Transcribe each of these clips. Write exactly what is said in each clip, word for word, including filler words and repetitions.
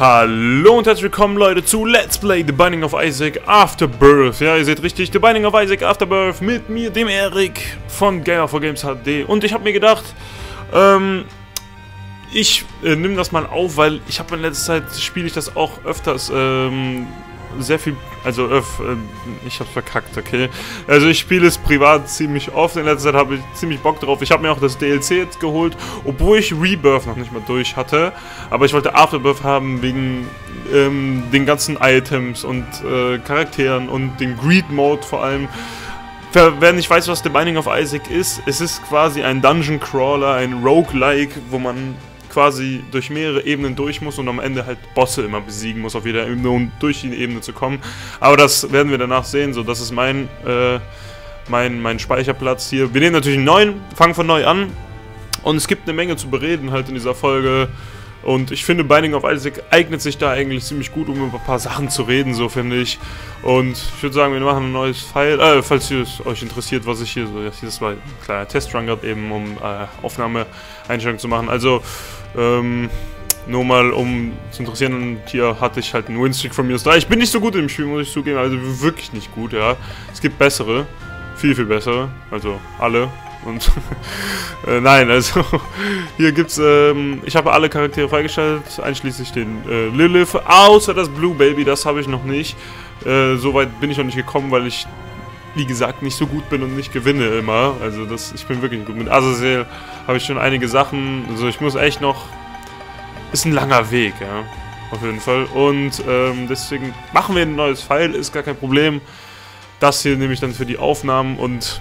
Hallo und herzlich willkommen, Leute, zu Let's Play The Binding of Isaac Afterbirth. Ja, ihr seht richtig, The Binding of Isaac Afterbirth mit mir, dem Erik von Gamer for Games H D. Und ich habe mir gedacht, ähm, ich äh, nehme das mal auf, weil ich habe in letzter Zeit, spiele ich das auch öfters, ähm, sehr viel, also öf, äh, ich hab's verkackt, okay. Also ich spiele es privat ziemlich oft, in letzter Zeit habe ich ziemlich Bock drauf. Ich habe mir auch das D L C jetzt geholt, obwohl ich Rebirth noch nicht mal durch hatte. Aber ich wollte Afterbirth haben wegen ähm, den ganzen Items und äh, Charakteren und den Greed-Mode vor allem. Wer nicht weiß, was The Binding of Isaac ist, es ist quasi ein Dungeon Crawler, ein Roguelike, wo man quasi durch mehrere Ebenen durch muss und am Ende halt Bosse immer besiegen muss auf jeder Ebene, um durch die Ebene zu kommen. Aber das werden wir danach sehen. So, das ist mein, äh, mein, mein Speicherplatz hier. Wir nehmen natürlich einen neuen, fangen von neu an. Und es gibt eine Menge zu bereden halt in dieser Folge. Und ich finde, Binding of Isaac eignet sich da eigentlich ziemlich gut, um über ein paar Sachen zu reden, so finde ich. Und ich würde sagen, wir machen ein neues File, äh, falls es euch interessiert, was ich hier so, das war ein kleiner Testrun gerade eben, um äh, Aufnahmeeinstellungen zu machen. Also, ähm, nur mal um zu interessieren, und hier hatte ich halt einen Winstreak von minus drei. Ich bin nicht so gut im Spiel, muss ich zugeben, also wirklich nicht gut, ja. Es gibt bessere, viel, viel bessere, also alle. Und äh, nein, also hier gibt's, ähm, ich habe alle Charaktere freigeschaltet, einschließlich den äh, Lilith, außer das Blue Baby, das habe ich noch nicht. Äh, Soweit bin ich noch nicht gekommen, weil ich, wie gesagt, nicht so gut bin und nicht gewinne immer. Also das, ich bin wirklich nicht gut. Mit Azazel habe ich schon einige Sachen, also ich muss echt noch, ist ein langer Weg, ja, auf jeden Fall. Und ähm, deswegen machen wir ein neues File, ist gar kein Problem. Das hier nehme ich dann für die Aufnahmen und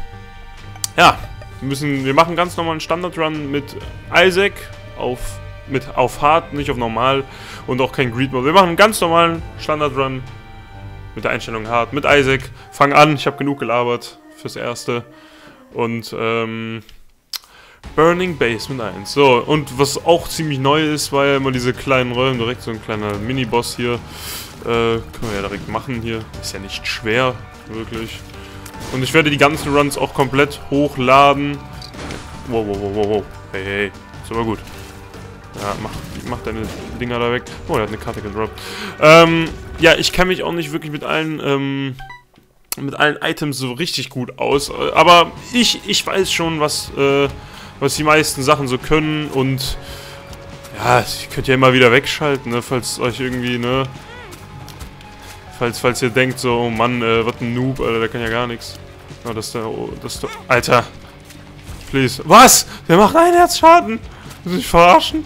ja. Wir müssen, wir machen ganz normalen Standard-Run mit Isaac auf, mit, auf Hard, nicht auf Normal und auch kein Greed-Mode. Wir machen einen ganz normalen Standard-Run mit der Einstellung Hard, mit Isaac. Fang an, ich habe genug gelabert fürs Erste. Und, ähm, Burning Basement eins. So, und was auch ziemlich neu ist, war ja immer diese kleinen Räume, direkt so ein kleiner Mini-Boss hier. Äh, können wir ja direkt machen hier. Ist ja nicht schwer, wirklich. Und ich werde die ganzen Runs auch komplett hochladen. Wow, wow, wow, wow, wow. Hey, hey. Ist aber gut. Ja, mach, mach deine Dinger da weg. Oh, er hat eine Karte gedroppt. Ähm, ja, ich kenne mich auch nicht wirklich mit allen, ähm, mit allen Items so richtig gut aus. Aber ich, ich weiß schon, was, äh, was die meisten Sachen so können. Und ja, ich könnt ja immer wieder wegschalten, ne, falls euch irgendwie, ne... Falls, falls ihr denkt so, oh Mann, äh, was ein Noob, Alter, der kann ja gar nichts. Oh, das da, oh, das da, Alter. Please. Was? Der macht einen Herzschaden. Muss ich verarschen?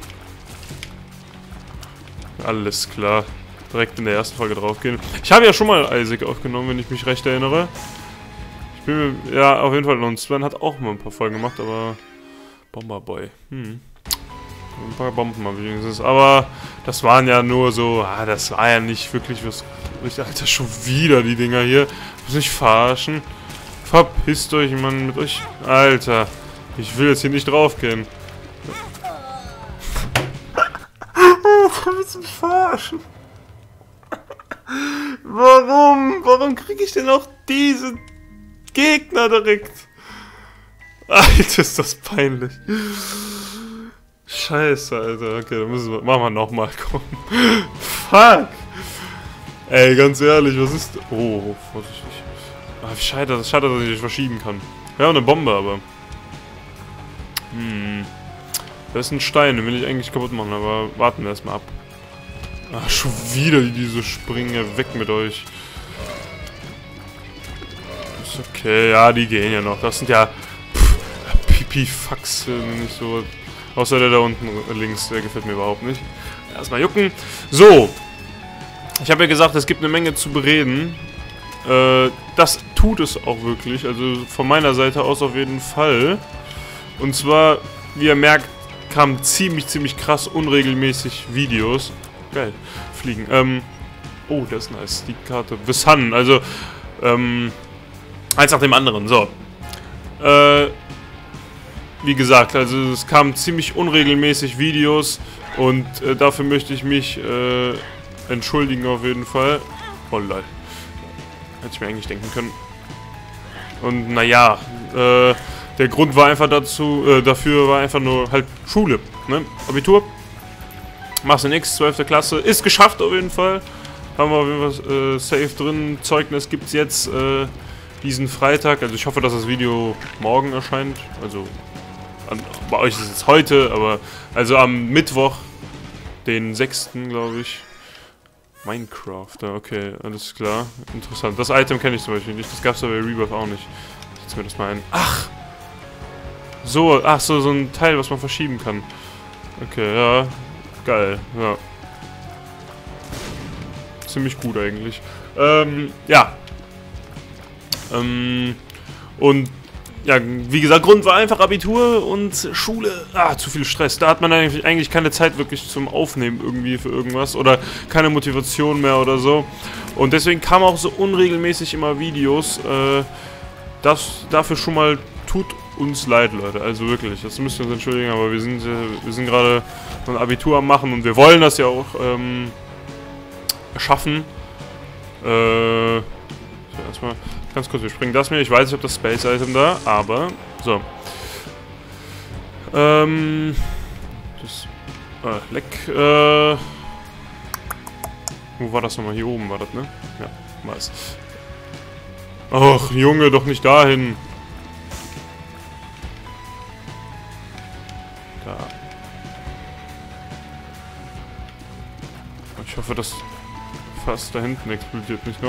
Alles klar. Direkt in der ersten Folge draufgehen. Ich habe ja schon mal Isaac aufgenommen, wenn ich mich recht erinnere. Ich bin mir, ja, auf jeden Fall. Und Sven hat auch mal ein paar Folgen gemacht, aber Bomberboy. Hm. Ein paar Bomben mal wenigstens. Aber das waren ja nur so, ah, das war ja nicht wirklich was. Alter, schon wieder die Dinger hier. Muss ich verarschen? Verpisst euch, Mann, mit euch. Alter, ich will jetzt hier nicht draufgehen. Willst du mich verarschen? Warum? Warum kriege ich denn auch diese Gegner direkt? Alter, ist das peinlich. Scheiße, Alter. Okay, dann müssen wir. Machen wir nochmal, komm. Fuck! Ey, ganz ehrlich, was ist... Oh, vorsichtig. Ah, schade, schade, dass ich das verschieben kann. Ja, eine Bombe, aber... Hm... Da ist ein Stein, den will ich eigentlich kaputt machen, aber warten wir erstmal ab. Ach, schon wieder diese springen, ja, weg mit euch. Ist okay, ja, die gehen ja noch. Das sind ja... Pipi-Faxe, nicht so... Außer der da unten links, der gefällt mir überhaupt nicht. Erstmal jucken. So... Ich habe ja gesagt, es gibt eine Menge zu bereden. Äh, das tut es auch wirklich. Also von meiner Seite aus auf jeden Fall. Und zwar, wie ihr merkt, kamen ziemlich, ziemlich krass unregelmäßig Videos. Geil. Fliegen. Ähm, oh, das ist nice. Die Karte. The Sun. Also, ähm, eins nach dem anderen. So. Äh, wie gesagt, also es kamen ziemlich unregelmäßig Videos. Und äh, dafür möchte ich mich... Äh, entschuldigen auf jeden Fall. Oh lol. Hätte ich mir eigentlich denken können. Und naja, äh, der Grund war einfach dazu, äh, dafür war einfach nur halt Schule, ne? Abitur. Machst du nix, zwölfte Klasse. Ist geschafft auf jeden Fall. Haben wir auf jeden Fall äh, safe drin. Zeugnis gibt es jetzt äh, diesen Freitag. Also ich hoffe, dass das Video morgen erscheint. Also an, bei euch ist es jetzt heute, aber also am Mittwoch, den sechsten glaube ich. Minecraft, okay, alles klar. Interessant. Das Item kenne ich zum Beispiel nicht. Das gab es aber bei Rebirth auch nicht. Jetzt mir das mal ein. Ach! So, ach so, so ein Teil, was man verschieben kann. Okay, ja. Geil, ja. Ziemlich gut eigentlich. Ähm, ja. Ähm, und ja, wie gesagt, Grund war einfach Abitur und Schule. Ah, zu viel Stress. Da hat man eigentlich, eigentlich keine Zeit wirklich zum Aufnehmen irgendwie für irgendwas oder keine Motivation mehr oder so. Und deswegen kamen auch so unregelmäßig immer Videos. Äh, das dafür schon mal tut uns leid, Leute. Also wirklich, das müsst ihr uns entschuldigen, aber wir sind, äh, wir sind gerade so ein Abitur am machen und wir wollen das ja auch ähm, schaffen. Äh, erstmal ganz kurz, wir springen das mir. Ich weiß, ich habe das Space-Item da, aber so. Ähm, das, äh, leck, äh, wo war das nochmal? Hier oben war das, ne? Ja, weiß. Ach, Junge, doch nicht dahin. Da. Ich hoffe, das fast da hinten explodiert nicht noch.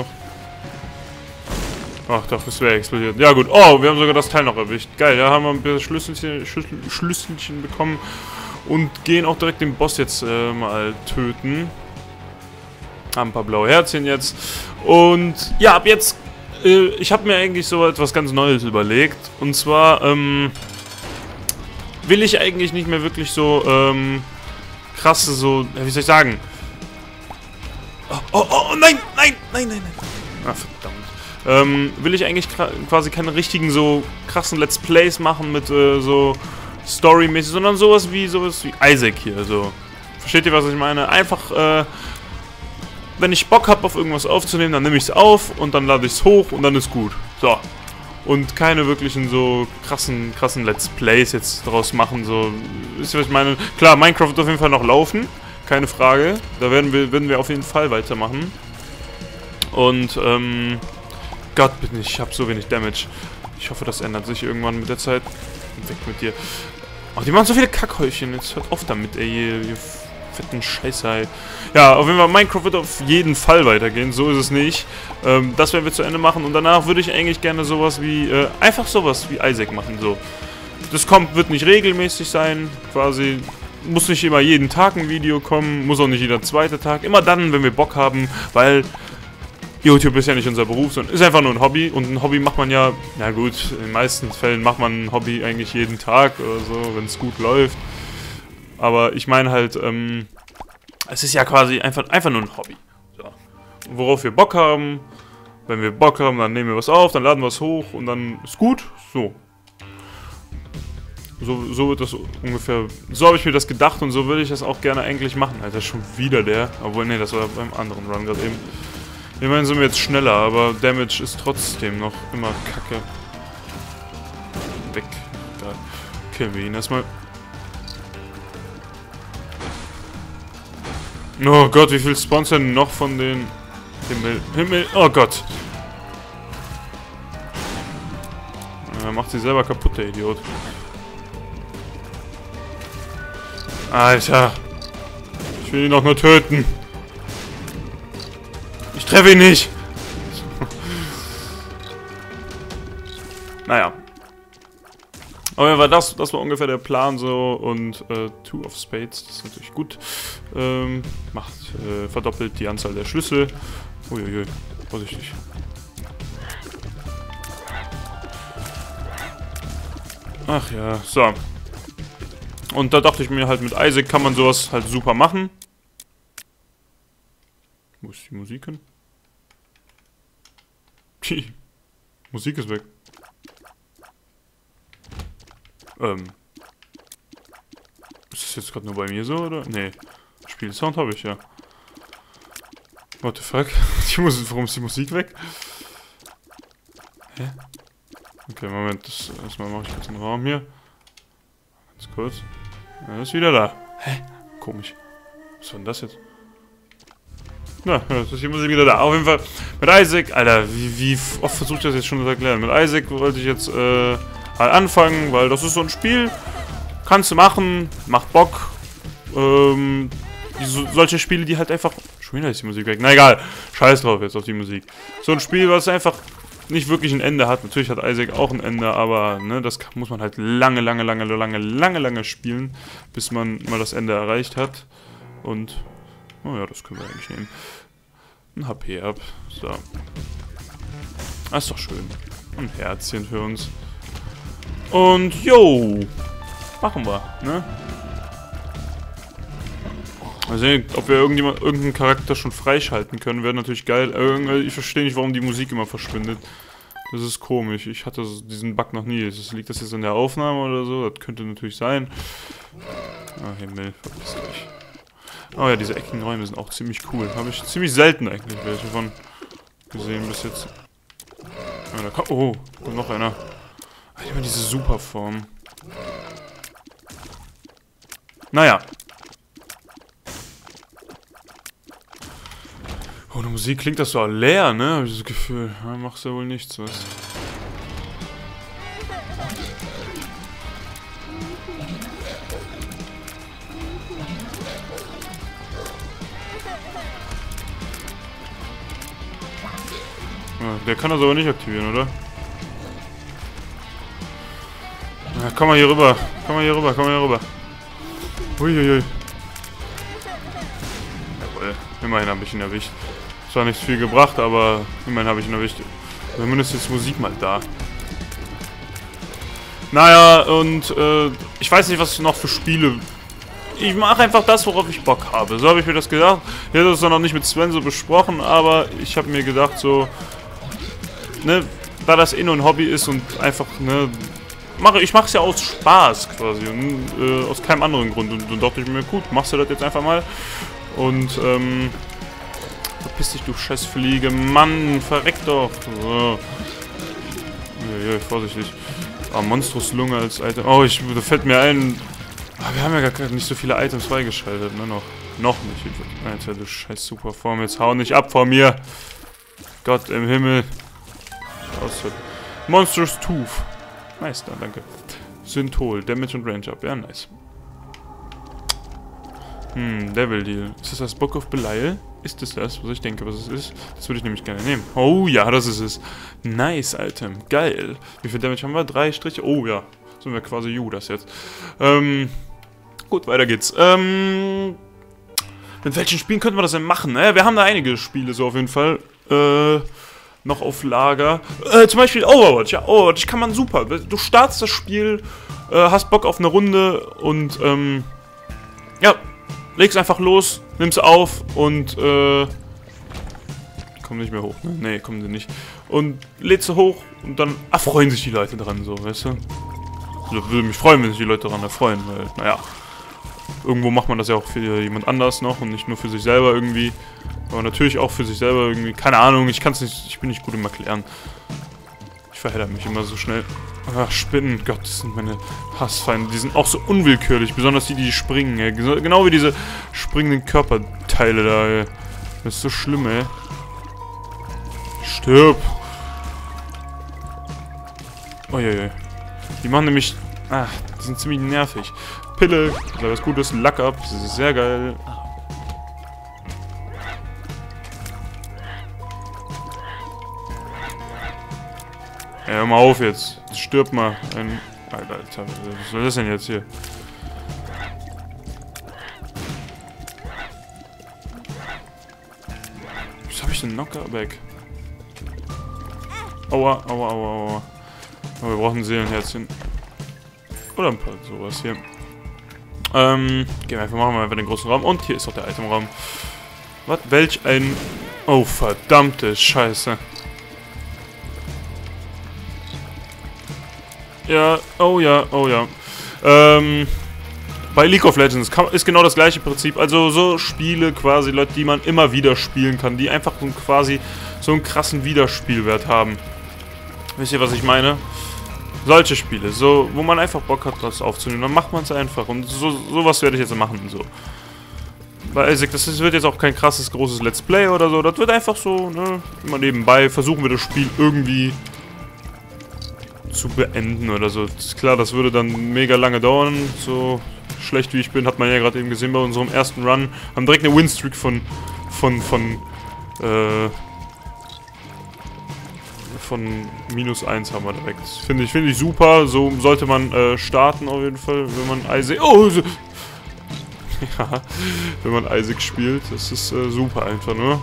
Ach, doch, es wäre explodiert. Ja gut. Oh, wir haben sogar das Teil noch erwischt. Geil, da haben wir ein bisschen Schlüsselchen, Schlüssel, Schlüsselchen bekommen. Und gehen auch direkt den Boss jetzt äh, mal töten. Haben ein paar blaue Herzchen jetzt. Und ja, ab jetzt, äh, ich habe mir eigentlich so etwas ganz Neues überlegt. Und zwar, ähm, will ich eigentlich nicht mehr wirklich so, ähm, krasse, so, wie soll ich sagen? Oh, oh, oh, nein, nein, nein, nein, nein. Ah, verdammt. Ähm, will ich eigentlich quasi keine richtigen so krassen Let's Plays machen mit äh, so Story-mäßig, sondern sowas wie sowas wie Isaac hier. So. Versteht ihr, was ich meine? Einfach, äh, wenn ich Bock habe, auf irgendwas aufzunehmen, dann nehme ich es auf und dann lade ich es hoch und dann ist gut. So. Und keine wirklichen so krassen, krassen Let's Plays jetzt draus machen. So, wisst ihr, was ich meine? Klar, Minecraft wird auf jeden Fall noch laufen. Keine Frage. Da werden wir, werden wir auf jeden Fall weitermachen. Und, ähm... Gott, bitte nicht, ich habe so wenig Damage. Ich hoffe, das ändert sich irgendwann mit der Zeit. Weg mit dir. Oh, die machen so viele Kackhäufchen. Jetzt hört auf damit, ey, ihr, ihr fetten Scheiße, ey. Ja, auf jeden Fall, Minecraft wird auf jeden Fall weitergehen. So ist es nicht. Ähm, das werden wir zu Ende machen. Und danach würde ich eigentlich gerne sowas wie, äh, einfach sowas wie Isaac machen, so. Das kommt, wird nicht regelmäßig sein, quasi. Muss nicht immer jeden Tag ein Video kommen. Muss auch nicht jeder zweite Tag. Immer dann, wenn wir Bock haben, weil YouTube ist ja nicht unser Beruf, sondern ist einfach nur ein Hobby. Und ein Hobby macht man ja, na gut, in den meisten Fällen macht man ein Hobby eigentlich jeden Tag oder so, wenn es gut läuft. Aber ich meine halt, ähm, es ist ja quasi einfach, einfach nur ein Hobby. So. Worauf wir Bock haben, wenn wir Bock haben, dann nehmen wir was auf, dann laden wir es hoch und dann ist gut. So. So, so wird das ungefähr, so habe ich mir das gedacht und so würde ich das auch gerne eigentlich machen. Alter, schon wieder der, obwohl, ne, das war beim anderen Run gerade eben. Immerhin sind wir jetzt schneller, aber Damage ist trotzdem noch immer kacke. Weg. Da killen wir ihn erstmal. Oh Gott, wie viel spawnt denn noch von den Himmel? Himmel. Oh Gott. Er macht sie selber kaputt, der Idiot. Alter. Ich will ihn doch nur töten. Ich treffe ihn nicht. Naja. Aber war das, das war ungefähr der Plan so. Und äh, Two of Spades, das ist natürlich gut. Ähm, macht, äh, verdoppelt die Anzahl der Schlüssel. Uiuiui, vorsichtig. Ach ja, so. Und da dachte ich mir halt, mit Isaac kann man sowas halt super machen. Wo ist die Musik hin? Die Musik ist weg. Ähm. Ist das jetzt gerade nur bei mir so, oder? Nee. Spielsound habe ich, ja. What the fuck? Die Musik, warum ist die Musik weg? Hä? Okay, Moment. Das, erstmal mache ich kurz einen Raum hier. Ganz kurz. Er ist wieder da. Hä? Komisch. Was war denn das jetzt? Na, das ist die Musik wieder da. Auf jeden Fall mit Isaac, Alter, wie, wie oft versuche ich das jetzt schon zu erklären? Mit Isaac wollte ich jetzt äh, halt anfangen, weil das ist so ein Spiel, kannst du machen, macht Bock. Ähm, die, so, solche Spiele, die halt einfach... Schon wieder ist die Musik weg. Na egal, scheiß drauf jetzt auf die Musik. So ein Spiel, was einfach nicht wirklich ein Ende hat. Natürlich hat Isaac auch ein Ende, aber ne, das muss man halt lange, lange, lange, lange, lange, lange spielen, bis man mal das Ende erreicht hat. Und... Oh ja, das können wir eigentlich nehmen. Ein H P ab. So. Das ist doch schön. Ein Herzchen für uns. Und, yo. Machen wir, ne? Mal sehen, ob wir irgendjemand, irgendeinen Charakter schon freischalten können. Wäre natürlich geil. Ich verstehe nicht, warum die Musik immer verschwindet. Das ist komisch. Ich hatte diesen Bug noch nie. Liegt das jetzt in der Aufnahme oder so? Das könnte natürlich sein. Ah, Himmel, verpiss dich. Oh ja, diese eckigen Räume sind auch ziemlich cool. Habe ich ziemlich selten eigentlich welche von gesehen bis jetzt. Ja, da kommt, oh, kommt noch einer. Ach, immer diese Superform. Naja. Oh, die Musik klingt das so leer, ne? Habe ich das Gefühl. Ja, machst ja wohl nichts, was? Der kann das aber nicht aktivieren, oder? Ja, komm mal hier rüber. Komm mal hier rüber, komm mal hier rüber. Uiuiui. Jawohl. Immerhin habe ich ihn erwischt. Zwar nicht viel gebracht, aber immerhin habe ich ihn erwischt. Zumindest ist Musik mal da. Naja, und äh, ich weiß nicht, was ich noch für Spiele... Ich mache einfach das, worauf ich Bock habe. So habe ich mir das gedacht. Ich hätte das noch nicht mit Sven so besprochen, aber ich habe mir gedacht, so... Ne, da das eh nur ein Hobby ist und einfach, ne, mache ich mache es ja aus Spaß quasi und äh, aus keinem anderen Grund. Und dann dachte ich mir, gut, machst du das jetzt einfach mal. Und, ähm, verpiss dich, du Scheißfliege, Mann, verreck doch. So. Ja, ja, vorsichtig. Ah, Monstrus-Lunge als Item. Oh, ich, da fällt mir ein, ah, wir haben ja gar nicht so viele Items freigeschaltet, ne, noch. Noch nicht. Alter, du scheiß Superform, jetzt hau nicht ab vor mir. Gott im Himmel. Außer Monstrous Tooth. Meister, danke. Synthol, Damage und Range up. Ja, nice. Hm, Devil Deal. Ist das das Book of Belial? Ist es das, was ich denke, was es ist? Das würde ich nämlich gerne nehmen. Oh ja, das ist es. Nice Item. Geil. Wie viel Damage haben wir? Drei Striche. Oh ja. Sind wir quasi Judas jetzt. Ähm. Gut, weiter geht's. Ähm. Mit welchen Spielen könnten wir das denn machen? Naja, wir haben da einige Spiele so auf jeden Fall. Äh. Noch auf Lager. Äh, zum Beispiel Overwatch. Ja, Overwatch kann man super. Du startest das Spiel, äh, hast Bock auf eine Runde und, ähm, ja, legst einfach los, nimmst auf und, äh, kommen nicht mehr hoch, ne? Nee, kommen sie nicht. Und lädst du hoch und dann erfreuen sich die Leute dran, so, weißt du? Also, würde mich freuen, wenn sich die Leute daran erfreuen, weil, naja, irgendwo macht man das ja auch für jemand anders noch und nicht nur für sich selber irgendwie. Aber natürlich auch für sich selber irgendwie. Keine Ahnung, ich kann es nicht, ich bin nicht gut im Erklären. Ich verhedder mich immer so schnell. Ach, Spinnen, Gott, das sind meine Hassfeinde. Die sind auch so unwillkürlich, besonders die, die springen, ey. Genau wie diese springenden Körperteile da, ey. Das ist so schlimm, ey. Stirb! Uiuiui. Die machen nämlich... Ach, die sind ziemlich nervig. Pille, also was Gutes, Luck up, das ist sehr geil. Ja, hör mal auf jetzt. Stirb mal. Ein... Alter, Alter, was soll das denn jetzt hier? Was hab ich denn? Knockerback? Aua, aua, aua, aua. Aber wir brauchen ein Seelenherzchen. Oder ein paar sowas hier. Ähm, gehen wir einfach, machen wir einfach den großen Raum. Und hier ist auch der Itemraum. Was? Welch ein... Oh, verdammte Scheiße. Ja, oh ja, oh ja. Ähm, bei League of Legends kann, ist genau das gleiche Prinzip. Also so Spiele quasi, Leute, die man immer wieder spielen kann. Die einfach so quasi so einen krassen Wiederspielwert haben. Wisst ihr, was ich meine? Solche Spiele, so, wo man einfach Bock hat, das aufzunehmen. Dann macht man es einfach. Und so, sowas werde ich jetzt machen. So. bei Isaac, das ist, wird jetzt auch kein krasses, großes Let's Play oder so. Das wird einfach so, ne, immer nebenbei versuchen wir das Spiel irgendwie zu beenden oder so. Das ist klar, das würde dann mega lange dauern. So schlecht wie ich bin, hat man ja gerade eben gesehen bei unserem ersten Run. Haben direkt eine Winstreak von, von, von, äh, von minus eins haben wir direkt. Finde ich, finde ich super. So sollte man äh, starten auf jeden Fall, wenn man Isaac... Oh! So, ja, wenn man Isaac spielt. Das ist äh, super einfach, ne?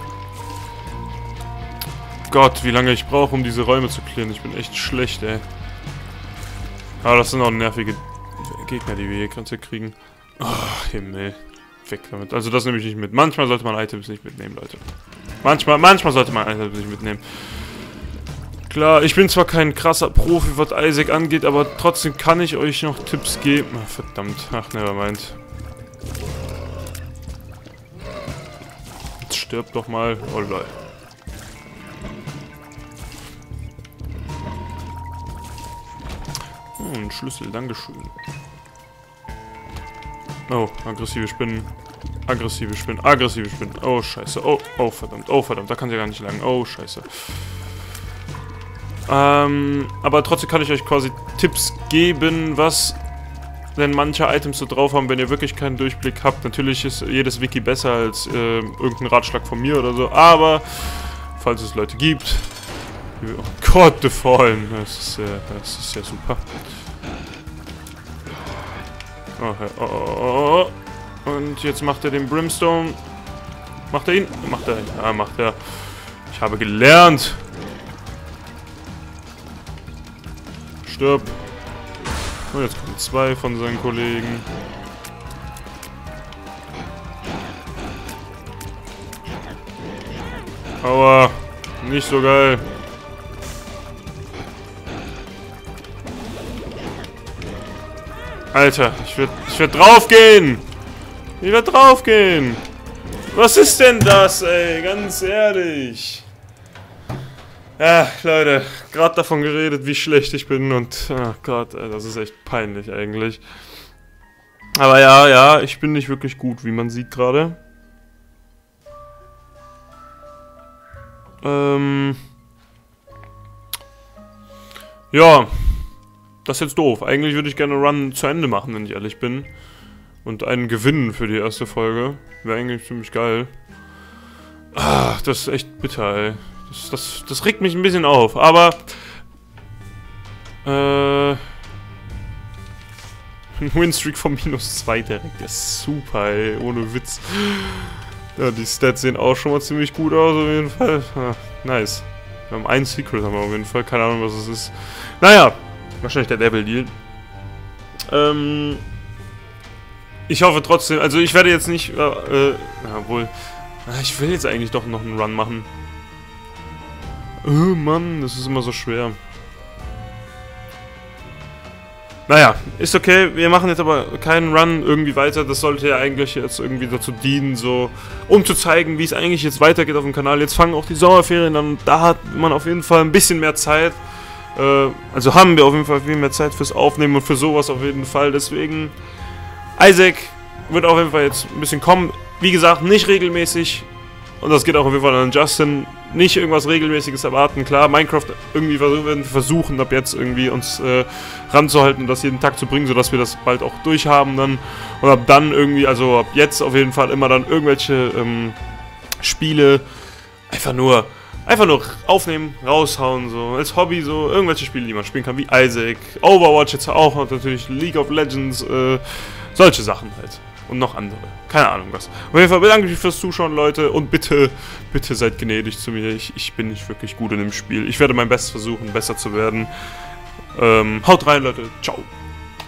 Gott, wie lange ich brauche, um diese Räume zu clearen. Ich bin echt schlecht, ey. Aber das sind auch nervige Gegner, die wir hier gerade kriegen. Oh, Himmel. Weg damit. Also das nehme ich nicht mit. Manchmal sollte man Items nicht mitnehmen, Leute. Manchmal, manchmal sollte man Items nicht mitnehmen. Klar, ich bin zwar kein krasser Profi, was Isaac angeht, aber trotzdem kann ich euch noch Tipps geben. Ach, verdammt. Ach, nevermind. Jetzt stirb doch mal. Oh, lol. Oh, ein Schlüssel, dankeschön. Oh, aggressive Spinnen. Aggressive Spinnen, aggressive Spinnen. Oh, scheiße. Oh, oh, verdammt. Oh, verdammt. Da kann sie ja gar nicht lang. Oh, scheiße. Ähm, aber trotzdem kann ich euch quasi Tipps geben, was denn manche Items so drauf haben, wenn ihr wirklich keinen Durchblick habt. Natürlich ist jedes Wiki besser als äh, irgendein Ratschlag von mir oder so, aber falls es Leute gibt... Oh Gott, The Fallen. Das ist, äh, das ist ja super. Oh, oh, oh, oh. Und jetzt macht er den Brimstone. Macht er ihn? Macht er ihn? Ja, macht er. Ich habe gelernt. Stirb. Und jetzt kommen zwei von seinen Kollegen. Aua. Nicht so geil. Alter, ich werd, ich werd draufgehen! Ich werd draufgehen! Was ist denn das, ey? Ganz ehrlich. Ja, Leute, gerade davon geredet, wie schlecht ich bin und... Oh Gott, ey, das ist echt peinlich eigentlich. Aber ja, ja, ich bin nicht wirklich gut, wie man sieht gerade. Ähm... Ja... Das ist jetzt doof. Eigentlich würde ich gerne Run zu Ende machen, wenn ich ehrlich bin. Und einen gewinnen für die erste Folge. Wäre eigentlich ziemlich geil. Ah, das ist echt bitter, ey. Das, das, das regt mich ein bisschen auf. Aber... Äh... Ein Winstreak von minus zwei direkt. Der ist super, ey. Ohne Witz. Ja, die Stats sehen auch schon mal ziemlich gut aus, auf jeden Fall. Ah, nice. Wir haben ein Secret, haben wir auf jeden Fall. Keine Ahnung, was es ist. Naja. Wahrscheinlich der Devil Deal. Ähm, ich hoffe trotzdem, also ich werde jetzt nicht, äh, äh, obwohl, ich will jetzt eigentlich doch noch einen Run machen. Oh Mann, das ist immer so schwer. Naja, ist okay, wir machen jetzt aber keinen Run irgendwie weiter, das sollte ja eigentlich jetzt irgendwie dazu dienen, so, um zu zeigen, wie es eigentlich jetzt weitergeht auf dem Kanal. Jetzt fangen auch die Sommerferien an, da hat man auf jeden Fall ein bisschen mehr Zeit. Also haben wir auf jeden Fall viel mehr Zeit fürs Aufnehmen und für sowas auf jeden Fall. Deswegen, Isaac wird auf jeden Fall jetzt ein bisschen kommen. Wie gesagt, nicht regelmäßig. Und das geht auch auf jeden Fall an Justin. Nicht irgendwas Regelmäßiges erwarten. Klar, Minecraft irgendwie werden wir versuchen, ab jetzt irgendwie uns äh, ranzuhalten und das jeden Tag zu bringen, sodass wir das bald auch durchhaben dann. Und ab dann irgendwie, also ab jetzt auf jeden Fall immer dann irgendwelche ähm, Spiele einfach nur... Einfach nur aufnehmen, raushauen, so, als Hobby, so, irgendwelche Spiele, die man spielen kann, wie Isaac, Overwatch jetzt auch, und natürlich League of Legends, äh, solche Sachen halt. Und noch andere. Keine Ahnung was. Auf jeden Fall bedanke ich mich fürs Zuschauen, Leute, und bitte, bitte seid gnädig zu mir. Ich, ich bin nicht wirklich gut in dem Spiel. Ich werde mein Bestes versuchen, besser zu werden. Ähm, haut rein, Leute. Ciao.